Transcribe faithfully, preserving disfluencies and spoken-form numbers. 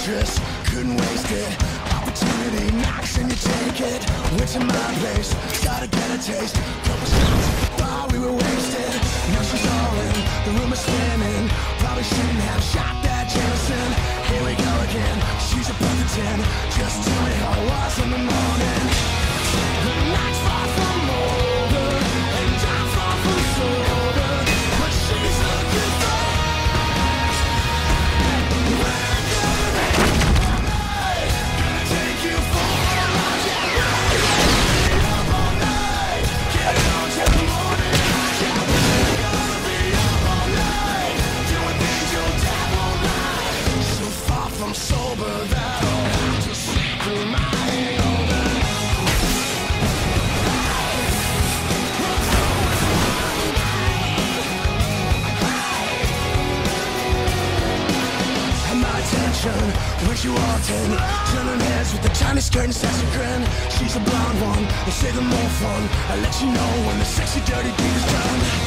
waitress, couldn't waste it. Opportunity knocks and you take it. Went to my place, gotta get a taste. Couple shots, thought we were wasted. Now she's all in, the room is spinning. Probably shouldn't have shot that Jameson. Here we go again, she's a perfect ten. Just tell me how it was in the morning. The night's far from over, and I'm far from sober, but she's looking fast. We're gonna make all night, gonna take you for a ride. Stay up all night, get it on till the morning. We're gonna be up all night, doing things your dad won't like. So far from sober that I'll have to sleep through my hangover. When she walked in, turning heads with the tiny skirt and sassy grin. She's a blonde one, we'll say the more fun. I'll let you know when the sexy dirty deed is done.